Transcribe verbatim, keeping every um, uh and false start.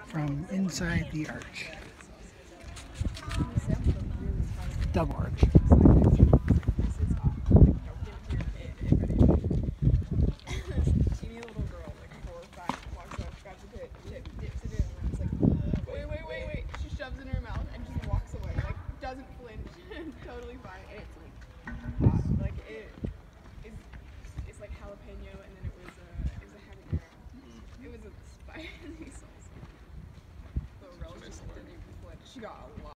from inside the arch. Double arch. Wait, wait, wait, wait. She shoves it in her mouth and just walks away. Like, doesn't flinch. Totally fine. And it's like